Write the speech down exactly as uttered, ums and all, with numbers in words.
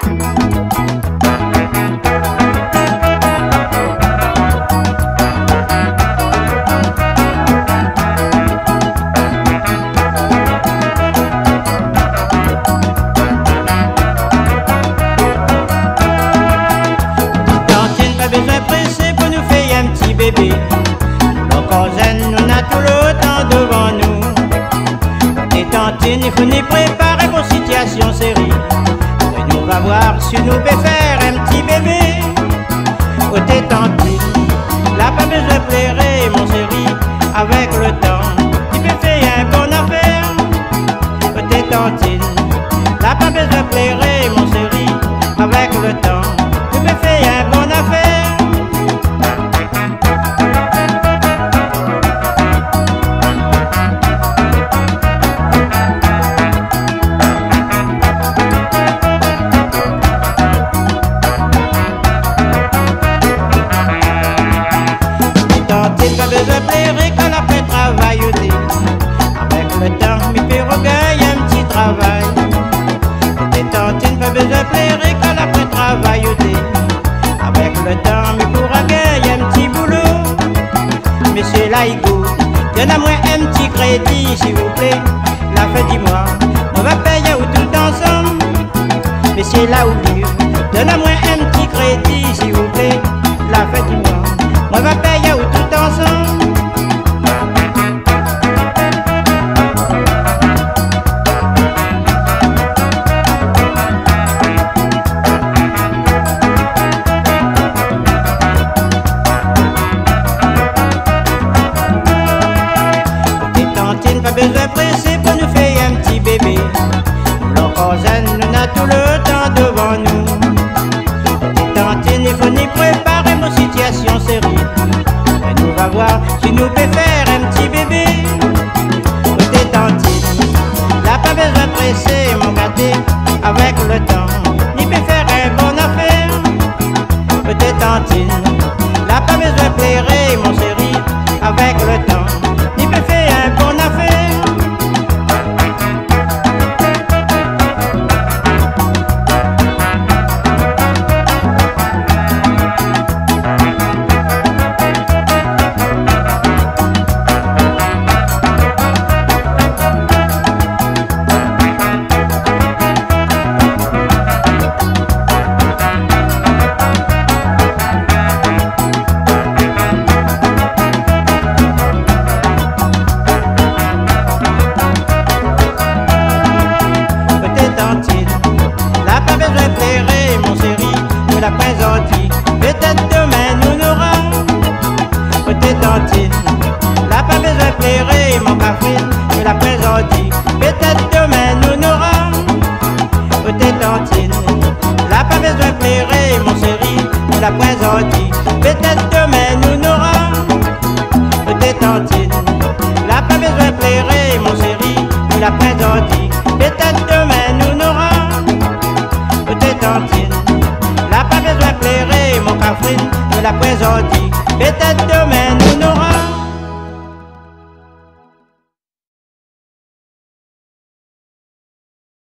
Il faut nous préparer pour situation série. Et nous va voir si nous pouvons faire un petit bébé. Oh t'es tantine, la pas besoin de pleurer mon chéri. Avec le temps, tu peux faire un bon affaire. Oh t'es tantine, la pas besoin de pleurer mon chéri. Avec le temps, tu peux faire un bon affaire. Pas besoin de pleurer quand après travail. Avec le temps, mi peut regagner un petit travail. T'es tantine, pas besoin de pleurer quand après travail. Avec le temps, mi pourra gagner un petit boulot. Monsieur Laïgo, donnez-moi un petit crédit s'il vous plaît. La fin du mois, on va payer tout ensemble. Monsieur Laouli, donnez-moi un petit crédit s'il vous plaît. La fin du mois, on va payer tout ensemble. T'es tantine, pas besoin de presser pour nous faire un petit bébé. L'occasion, nous a tout le temps devant nous. T'es tantine, il faut nous préparer nos situations sérieuses. Et nous va voir si nous pouvons faire un petit bébé. Oh t'es tantine, là pas besoin de presser mon gâté. Avec le temps, il peut faire un bon affaire. Oh t'es tantine, là pas besoin de pleurer mon chéri. Avec le temps, il peut faire un bon affaire. Peut-être demain nous n'aurons. Oh t'es tantine, là pas besoin de pleurer mon café. Je la présente, peut-être demain nous n'aurons. Oh t'es tantine, là pas besoin de pleurer mon chéri. Je la présente, peut-être demain nous n'aurons. Oh t'es tantine, là pas besoin de pleurer mon chéri. Je la présente, peut-être demain nous n'aurons. Oh t'es tantine, là pas besoin de pleurer mon cafrine, je la présente, peut-être demain